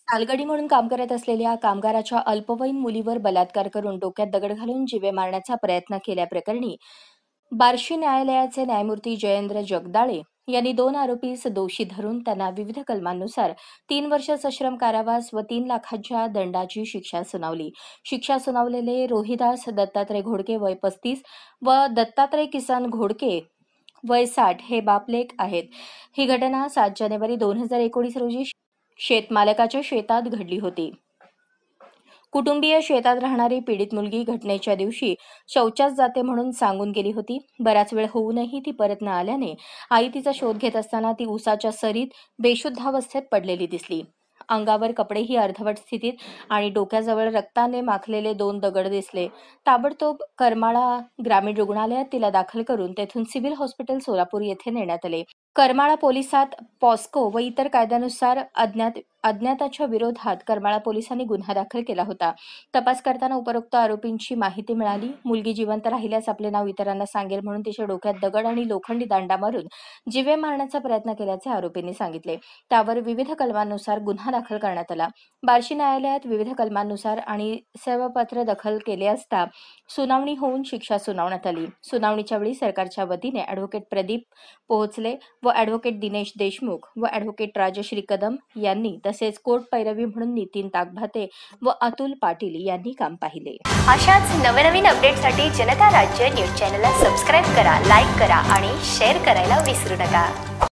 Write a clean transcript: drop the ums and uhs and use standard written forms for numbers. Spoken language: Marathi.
सालगडी म्हणून काम करत असलेल्या कामगाराच्या अल्पवयीन मुलीवर बलात्कार करून डोक्यात दगड घालून जीवे मारण्याचा प्रयत्न केल्याप्रकरणी बार्शी न्यायालयाचे न्यायमूर्ती जयेंद्र जगदाळे यांनी 2 आरोपीस दोषी धरून त्यांना विविध कलमांनुसार 3 वर्ष सश्रम कारावास व 3 लाखांच्या दंडाची शिक्षा सुनावली. शिक्षा सुनावलेले रोहिदास दत्तात्रय घोडके वय 35 व दत्तात्रय किसन घोडके वय 60 हे बापलेक आहेत. ही घटना 7 जानेवारी 2019 रोजी शेतमालकाच्या शेतात घडली होती. कुटुंबीय शेतात राहणारी पीडित मुलगी घटनेच्या दिवशी शौचास जाते म्हणून सांगून गेली होती. बराच वेळ होऊनही ती परत न आल्याने आई तिचा शोध घेत असताना ती उसाच्या सरीत बेशुद्धावस्थेत पडलेली दिसली. अंगावर कपडेही अर्धवट स्थितीत आणि डोक्याजवळ रक्ताने माखलेले 2 दगड दिसले. ताबडतोब करमाळा ग्रामीण रुग्णालयात तिला दाखल करून तेथून सिव्हिल हॉस्पिटल सोलापूर येथे नेण्यात आले. करमाळा पोलिसात पॉस्को व इतर कायद्यानुसार अज्ञाताच्या विरोधात करमाळा पोलिसांनी गुन्हा दाखल केला होता. तपास करताना उपरोक्त आरोपींची माहिती मिळाली. मुलगी जिवंत राहिल्यास आपले नाव इतरांना सांगेल म्हणून तिच्या डोक्यात दगड आणि लोखंडी दांडा मारून जीवे मारण्याचा प्रयत्न केल्याचे आरोपींनी सांगितले. त्यावर विविध कलमांनुसार गुन्हा दाखल करण्यात आला. बार्शी न्यायालयात विविध कलमांनुसार आणि सेवापत्र दाखल केले असता सुनावणी होऊन शिक्षा सुनावण्यात आली. सुनावणीच्या वेळी सरकारच्या वतीने ॲडव्होकेट प्रदीप पोहोचले व ॲडव्होकेट दिनेश देशमुख व ॲडव्होकेट राजश्री कदम यांनी तसेच कोर्ट पैरवी म्हणून नितीन ताकभाते व अतुल पाटील यांनी काम पाहिले. अशाच नवनवीन अपडेटसाठी जनता राज्य न्यूज चॅनलला सबस्क्राईब करा, लाईक करा आणि शेअर करायला विसरू नका.